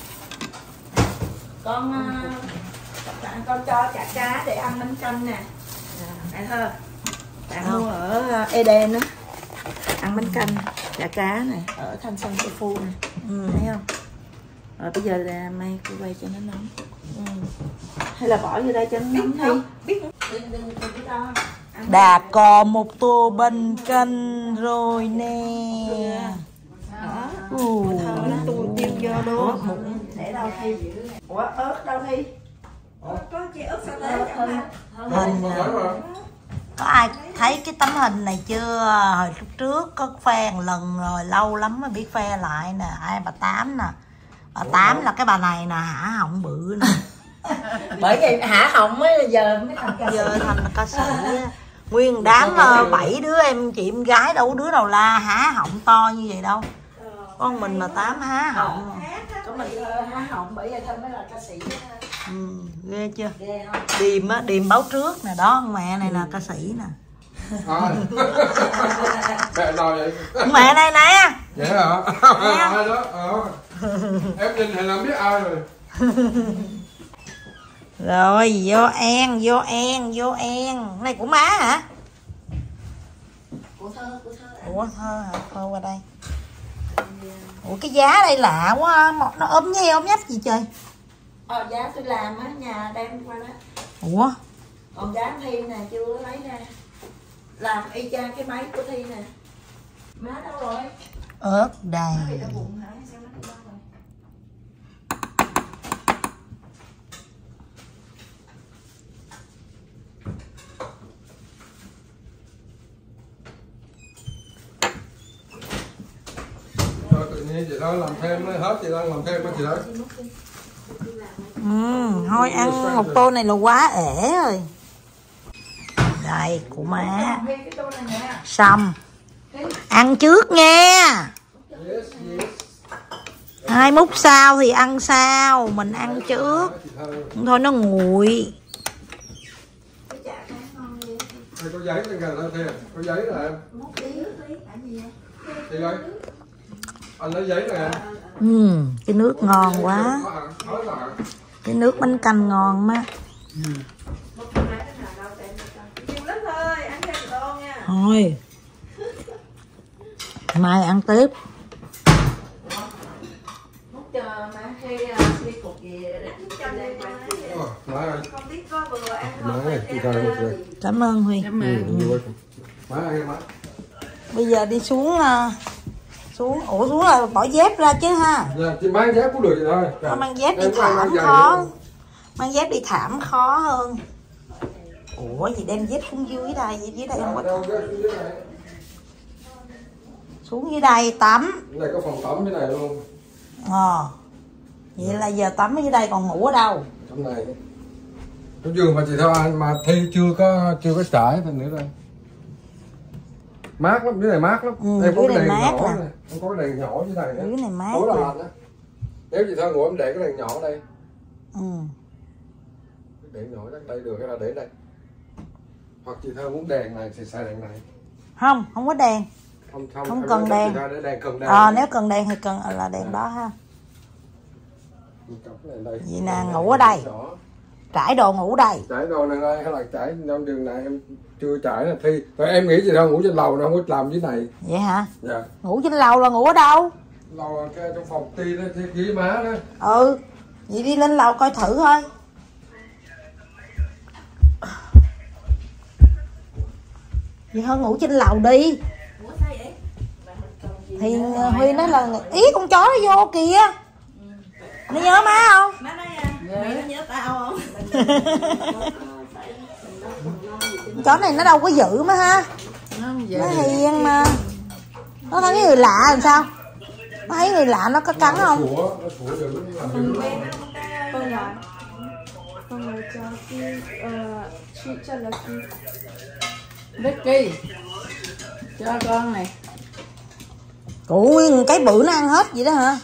B: Con cho chả cá để ăn bánh canh nè. Này thôi. Bạn mua ở Eden á. Ăn bánh canh chả cá này ở Thanh Xuân Tây Phu nè. Thấy không? Rồi bây giờ là may cô quay cho nó nóng. Hay là bỏ vô đây cho nó nóng Thi? Biết đừng biết đâu.
A: Đã có một tô bánh canh rồi nè.
B: Đó. Thơm nó tuôn tiêu vô luôn. Mụn để đâu Thi? Ủa ớt đâu Thi? Có chị ớt sao đấy
A: Hình có ai thấy cái tấm hình này chưa? Hồi lúc trước có phe một lần rồi, lâu lắm mới biết phe lại nè. Ai bà Tám nè. Bà Tám là cái bà này nè, hả họng bự nè.
D: Bởi vậy hả họng mới giờ mới thành ca sĩ.
A: Giờ thành ca sĩ. Nguyên đám 7 đứa em chị em gái đâu đứa nào la há họng to như vậy đâu. Con mình mà Tám há họng.
D: Có mình há họng bởi vậy thôi mới là ca sĩ.
A: Ghê chưa?
D: Ghê không?
A: Điềm á, Điềm báo trước nè, đó mẹ này là ca sĩ nè.
G: Mẹ nào vậy?
A: Mẹ này nè.
G: Vậy hả? Ai đó? Em nhìn thì làm biết ai rồi.
A: Rồi vô en. Này của má hả?
B: Của Thơ.
A: Ủa Thơ hả? Thơ qua đây. Ủa cái giá đây lạ quá, nó ốm nhây ốm nhách gì trời?
B: Giá tôi làm á, nhà đem qua đó.
A: Ủa?
B: Còn giá Thi nè, chưa lấy ra. Làm y chang cái máy của Thi nè. Má đâu rồi?
A: Ớt đầy.
B: Má bị đau bụng hả? Sao má đi đâu rồi?
G: Tự nhiên chị đó làm thêm nó hết, chị đang làm thêm đó chị đó.
A: Thôi ăn một tô này là quá ể rồi. Đây của má. Xong. Ăn trước nha. 2 mút sau thì ăn sau, mình ăn trước. Thôi nó nguội.
G: Có giấy lên gần đó thêm, có giấy là em. Chị ơi, anh lấy giấy này em.
A: Cái nước ngon quá. Cái nước bánh canh ngon má. Thôi mai ăn tiếp. Cảm ơn Huy. Bây giờ đi xuống xuống là bỏ dép ra chứ ha.
G: Dạ, chị mang dép cũng được vậy thôi.
A: Dạ. Mang dép đi thảm khó. Mang dép đi thảm khó hơn. Ủa gì đem dép xuống dưới đây, dưới đây không có. Xuống dưới đây tắm.
G: Cái này có phòng tắm cái này luôn.
A: Vậy là giờ tắm ở dưới đây còn ngủ ở đâu?
G: Trong này. Cái giường mà chị theo anh mà Thi chưa có trải thành nữa đây. Mát lắm, dưới này mát lắm. Em có cái đèn nhỏ này. Em có cái đèn nhỏ dưới này nữa.
A: Dưới này mát.
G: Tối là lạnh á. Nếu chị theo ngủ em để cái đèn nhỏ đây. Cái đèn nhỏ chắc đây được hay là để đây. Hoặc chị theo muốn đèn này thì xài đèn này.
A: Không có đèn. Không cần đèn. Nếu cần đèn thì cần là đèn đó ha. Vậy nè, ngủ ở đây. Trải đồ ngủ đây.
G: Trải đồ này ơi, hay là trải trong giường này em chưa trải là Thi. Rồi em nghĩ gì đâu ngủ trên lầu đâu, không có làm dưới này.
A: Vậy hả?
G: Dạ.
A: Ngủ trên lầu là ngủ ở đâu?
G: Lầu cái trong phòng Thi đó, Thi với má đó.
A: Vậy đi lên lầu coi thử thôi. Vậy thôi ngủ trên lầu đi. Thì Huy nói là ý con chó nó vô kìa. Nó nhớ má không?
B: Má nói mày có nhớ tao không?
A: Chó này nó đâu có dữ má ha. Nó hiền mà. Nó thấy người lạ làm sao? Nó thấy người lạ nó có cắn không?
H: Con là cho chị cho là chị
D: Vicky cho con này.
A: Ủa cái bự nó ăn hết vậy đó hả?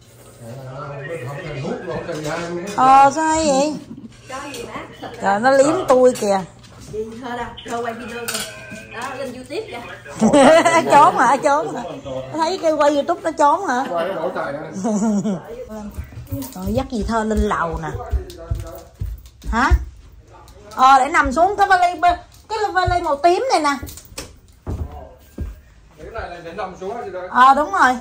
A: Sao vậy? Trời nó liếm tôi kìa.
B: Gì thôi đâu, thôi quay video rồi. Đó, lên YouTube kìa.
A: Trốn hả? Trốn hả? Thấy cái quay YouTube nó trốn hả? Rồi dắt dì Thơ lên lầu nè. Hả? Để nằm xuống cái vali màu tím này nè.
G: Để nằm xuống gì đó.
A: Đúng rồi.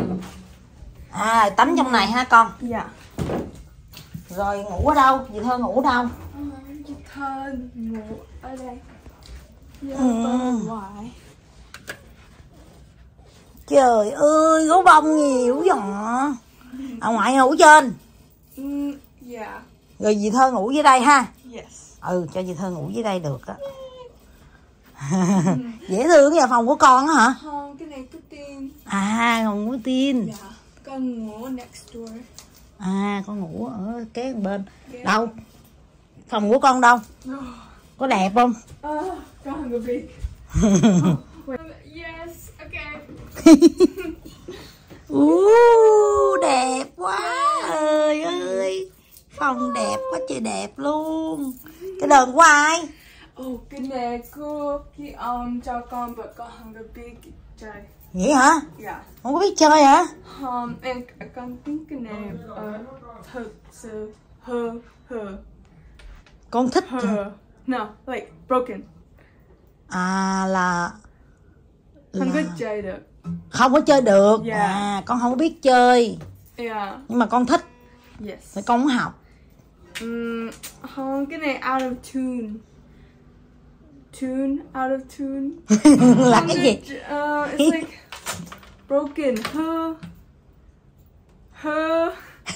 A: Tắm trong này ha con.
B: Dạ.
A: Rồi ngủ ở đâu? Dì Thơ ngủ đâu?
B: Dì Thơ ngủ ở đây. Ngoài.
A: Trời ơi, gấu bông nhiều vậy. Ngoại ngủ trên.
B: Dạ.
A: Rồi dì Thơ ngủ dưới đây ha.
B: Yes.
A: Cho dì Thơ ngủ dưới đây được á. Dễ thương nhà phòng của con á hả?
B: Không, cái này có tin.
A: Con ngủ tin.
B: Dạ. Con ngủ next door.
A: Con ngủ ở kế bên. Đâu? Phòng của con đâu? Có đẹp không?
B: Con không có biết. Yes, okay.
A: Đẹp quá ơi ơi. Phòng đẹp quá trời đẹp luôn. Cái đờn của ai?
B: Cái này của cái ông cho con, but con không có biết chơi.
A: Vậy hả?
B: Dạ.
A: Không có biết chơi hả?
B: Không, con tính cái này thực sự hơ.
A: Con thích
B: No, like broken.
A: là
B: Không có chơi được.
A: không có chơi được.
B: Yeah.
A: Con không có biết chơi.
B: Yeah.
A: Nhưng mà con thích.
B: Yes.
A: Thì con muốn học.
B: Không, cái này out of tune. Out of tune.
A: Là cái gì?
B: It's like broken. It's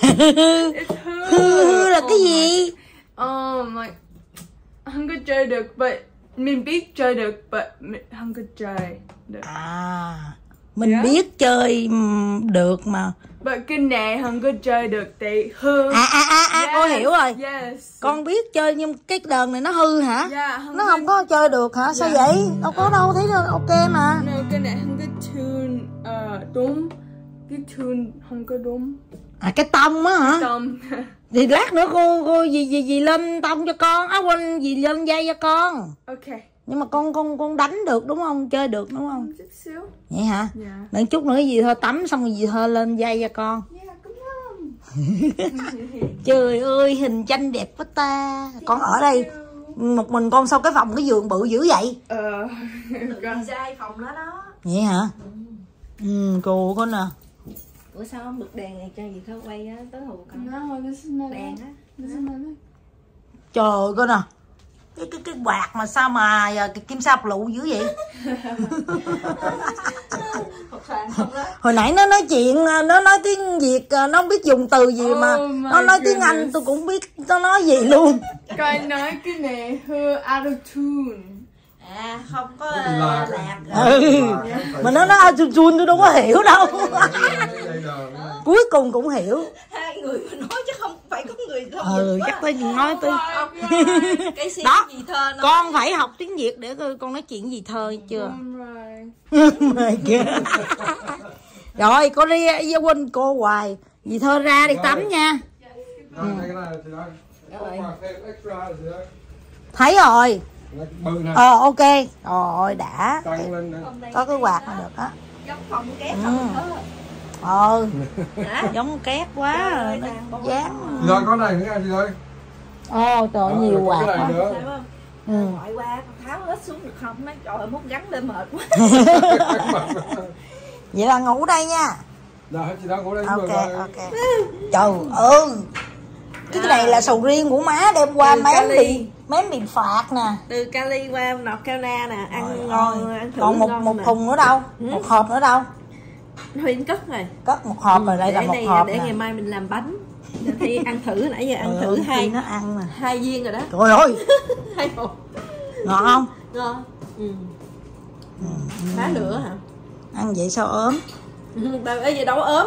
A: Là cái gì?
B: Like không có chơi được, but mình biết chơi được, but mình không có chơi được.
A: Mình biết chơi được mà.
B: But cái này không có chơi được thì hư.
A: Con hiểu rồi.
B: Yes.
A: Con biết chơi nhưng cái đờn này nó hư hả?
B: Yeah,
A: nó không có chơi được hả? Sao vậy? Đâu có đâu, thấy ok mà.
B: No, cái này không có tune đúng. Cái tune không có đúng.
A: Cái tông á hả?
B: Tông.
A: Thì lát nữa cô dì lên tông cho con. Quên dì lên dây cho con.
B: Ok.
A: Nhưng mà con đánh được đúng không? Chơi được đúng không?
B: Chút xíu.
A: Vậy hả?
B: Dạ.
A: Đợi chút nữa dì Thơ tắm xong rồi dì Thơ lên dây cho con.
B: Dạ, come on.
A: Trời ơi, hình tranh đẹp quá ta. Con ở đây một mình con, sao cái phòng cái giường bự dữ vậy?
B: Con trai phòng đó đó.
A: Vậy hả? Cô có nè.
B: Ủa sao không bật đèn này cho dì Thơ quay á, tới hù con. Đèn á.
A: Trời ơi, coi nè. Cái quạt mà sao mà cái kim sa lụ dữ vậy? Hồi nãy nó nói chuyện, nó nói tiếng Việt, nó không biết dùng từ gì mà nó nói tiếng Anh tôi cũng biết nó nói gì luôn.
B: Con nói cái này hơi out of tune.
A: Không có lạc. Mà nó nói chun tôi đâu có hiểu đâu. Cuối cùng cũng hiểu.
B: Hai người nói chứ không phải có người
A: Chắc tôi nói tôi.
B: Cái gì
A: Đó,
B: dì Thơ nói.
A: con phải học tiếng Việt để con nói chuyện gì Thơ chưa? Rồi cô đi quên cô hoài. Dì Thơ ra đi tắm nha. Thấy rồi. Ok. Rồi đã. Có cái quạt là được á.
B: Giống phòng kép
A: Giống két quá rồi. Nó dán.
G: Rồi có này nữa nha chị ơi.
A: Trời nhiều quạt quá.
B: Gọi qua con tháo hết xuống được không? Nói trời ơi mốt gắn lên mệt quá.
A: Vậy là ngủ đây nha.
G: Rồi chị đó ngủ đây.
A: Ok. Trời ơi. Cái này là sầu riêng của má đem qua mém bị phạt nè.
B: Từ Cali qua North Carolina nè, ăn ngon, ăn thử.
A: Còn một thùng nữa đâu? Một hộp nữa đâu?
B: Huynh cất rồi.
A: Cất một hộp rồi, đây là một hộp
B: để
A: nè.
B: ngày mai mình làm bánh. Thì ăn thử, nãy giờ ăn thử
A: nó ăn nè.
B: 2 viên rồi đó.
A: Trời ơi.
B: 2 hộp.
A: Ngon không?
B: Ngon. Phá lửa hả?
A: Ăn vậy sao ốm?
B: Bây giờ đâu ốm.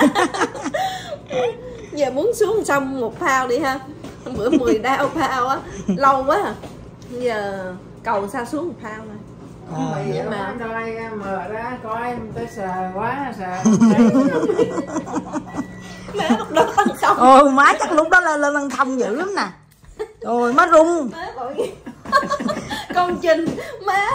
B: Giờ muốn xuống xong một phao đi ha. Bữa 10 đao phao á, lâu quá à. Giờ cầu sao xuống một phao này.
D: Vậy mà coi mở ra coi tới sờ quá sờ.
B: Má lúc đó lăn không.
A: Ôi má chắc lúc đó lên lăn thông dữ lắm nè. Rồi má rung.
B: Má gọi công trình má.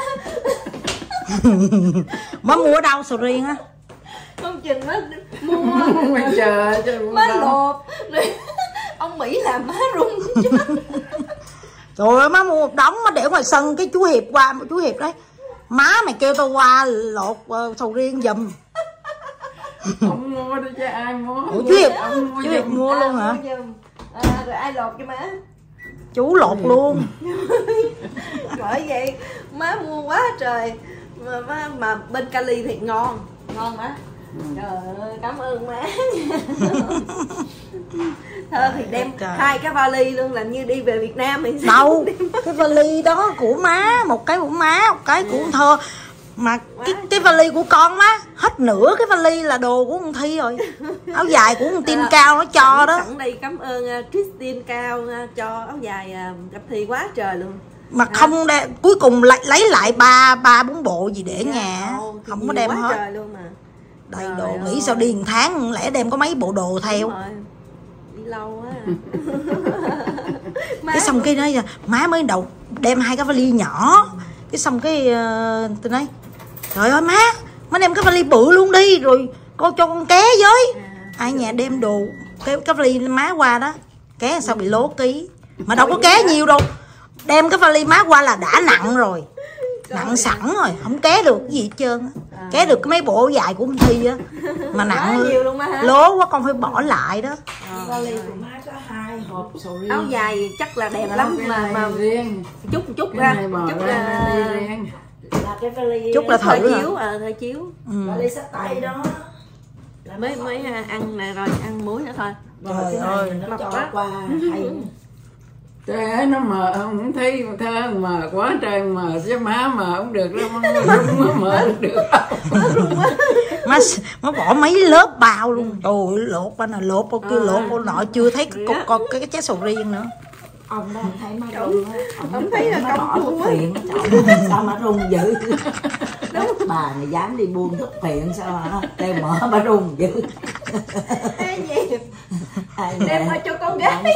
A: Má mua ở đâu sầu riêng á?
B: Công trình má mua
D: Mình chờ cho
B: má lột rồi ông Mỹ làm má rung chứ.
A: Trời ơi má mua một đống má để ngoài sân, cái chú Hiệp qua, chú Hiệp đấy, má mày kêu tao qua lột sầu riêng giùm.
D: ông mua đi chứ ai mua.
A: Ủa, chú Hiệp mua luôn hả?
B: Rồi ai lột cho má?
A: Chú lột luôn.
B: Bởi vậy má mua quá trời mà bên Cali thì ngon má. Trời ơi cảm ơn má. Thôi thì đem 2 cái vali luôn, làm như đi về Việt Nam thì sao?
A: Đâu cái vali đó của má, một cái của má, một cái của con Thơ. Mà cái vali của con má hết nửa cái vali là đồ của con Thi rồi. Áo dài của con Tin Cao nó cho đó.
B: Sẵn đây cảm ơn Christine Cao cho áo dài gặp Thi quá trời luôn.
A: Mà không đem, cuối cùng lấy lại 3-4 bộ gì để nhà, không có đem hết.
B: Trời luôn mà.
A: Đầy đồ nghĩ sao đi 1 tháng lẽ đem có mấy bộ đồ theo.
B: Đi lâu quá.
A: Cái xong cái nói má mới đầu đem 2 cái vali nhỏ, cái xong cái tôi nói trời ơi má đem cái vali bự luôn đi rồi con cho con ké với. Ai nhà đem đồ cái vali má qua đó ké sao bị lố ký, mà đâu có ké nhiều đâu, đem cái vali má qua là đã nặng rồi, nặng sẵn rồi, không ké được cái gì hết trơn á. Ké được cái mấy bộ dài của con Thi á mà nặng
B: nhiều luôn má.
A: lố quá con phải bỏ lại đó.
D: Vali của má có 2 hộp sầu riêng.
B: Áo dài chắc là đẹp lắm mà
D: riêng.
B: chút ra chút là
D: riêng.
B: là cái vali
A: chút là thử
B: chiếu thời chiếu.
D: Vali xách tay đó.
B: Mới ăn này rồi ăn muối nữa thôi.
D: Trời ơi nó cho qua hay. Trời ơi nó mờ không thấy mà thơ mờ quá trời mờ chứ má mờ không được đâu, không mờ được.
A: Má bỏ mấy lớp bao luôn. Ôi lột bên này lột bên kia lột bên nọ, chưa thấy cái trái sầu riêng nữa.
D: Ông đó thấy má rung á,
B: ông thấy là công
D: thuốc phiện sao má rung dữ. Bà này dám đi buôn thuốc phiện sao mà teo mỡ má rung dữ.
B: Đem qua cho con gái.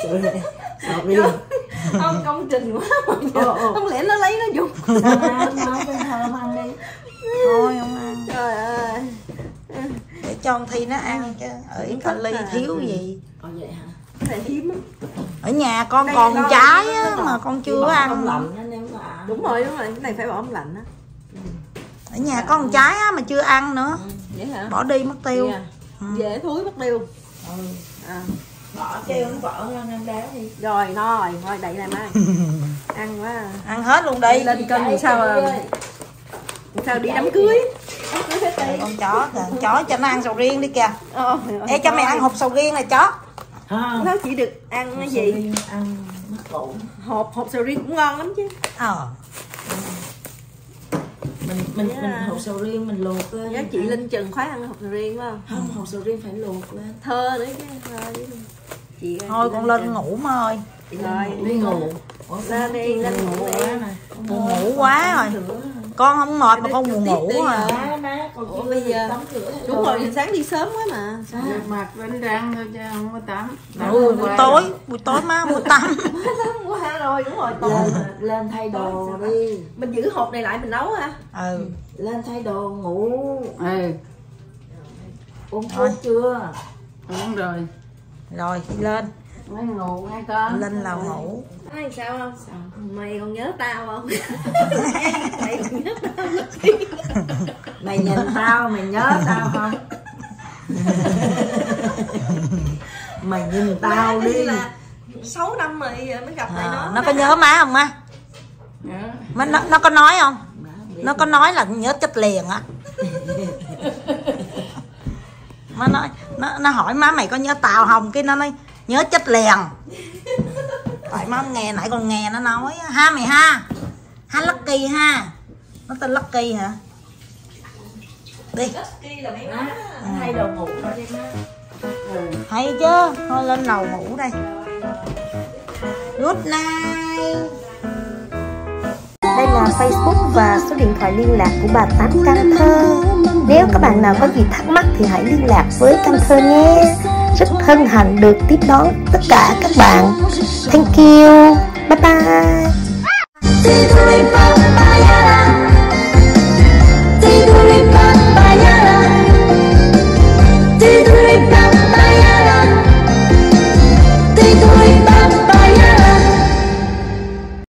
B: Ông công trình quá mà không lẽ nó lấy nó dùng.
D: Nói với Thơm ăn đi.
A: Thôi không ăn.
B: Trời ơi.
A: Để cho con Thi nó ăn chứ ở Cali thiếu gì.
D: Vậy hả?
B: Cái này hiếm lắm.
A: Ở nhà con còn trái á mà con chưa ăn.
B: Đúng rồi cái này phải bỏ ấm lạnh á.
A: Ở nhà có con trái á mà chưa ăn nữa.
B: Vậy hả?
A: Bỏ đi mất tiêu.
B: Dễ thúi mất tiêu.
D: Bỏ kêu nó bỏ ăn đéo đi.
B: Rồi no rồi, thôi đậy lại mai. Ăn quá.
A: Ăn hết luôn đi.
B: Lên cân thì sao đi đám cưới.
A: Con chó kìa, con chó cho nó ăn sầu riêng đi kìa. Ê cho mày ăn hộp sầu riêng này chó.
B: Nó chỉ được ăn cái gì?
D: Ăn mắc củ.
B: Hộp sầu riêng cũng ngon lắm chứ.
D: Mình hộp sầu riêng mình luộc lên.
B: Nhớ chị Linh Trần khoái ăn hộp sầu riêng phải không?
D: Không, hộp sầu riêng phải luộc lên.
B: Thơ nữa chứ. Chị
A: thôi con lên ngủ má ơi.
B: Rồi
D: đi ngủ.
B: Lên đi, lên ngủ đi.
A: Buồn ngủ quá rồi. Con không mệt mà con buồn ngủ à.
B: Ủa bây giờ đúng rồi, sáng đi sớm quá mà.
D: Mặt đánh răng thôi chứ không có tắm.
A: Buổi tối má mua tắm.
B: Mua ha rồi, đúng rồi.
D: Lên thay đồ đi.
B: Mình giữ hộp này lại mình nấu hả?
D: Lên thay đồ ngủ. Uống thuốc chưa? Uống rồi.
A: Rồi đi lên.
D: Mới ngủ nghe con.
A: Lên lầu ngủ.
B: Ai sao không? Mày còn nhớ tao không? Mày còn nhớ tao không?
D: Mày nhìn tao, mày nhớ tao không? Mày nhìn tao đi.
B: 6 năm rồi mới gặp lại nó.
A: Nó có nhớ má không má? Má nó có nói không? Nó có nói là nhớ chết liền á. Má nói nó hỏi má mày có nhớ tao không, cái nó nói nhớ chết liền. Tại má nghe nãy con nghe nó nói ha mày ha Lucky ha, nó tên Lucky hả? Đi
B: Lucky là mấy má
D: thay đồ ngủ thôi đi má.
A: Hay chứ, thôi lên lầu ngủ đây. Good night. Đây
H: là Facebook và số điện thoại liên lạc của bà Tám Can Thơ. Nếu các bạn nào có gì thắc mắc thì hãy liên lạc với Can Thơ nhé. Rất hân hạnh được tiếp đón tất cả các bạn. Thank you. Bye bye.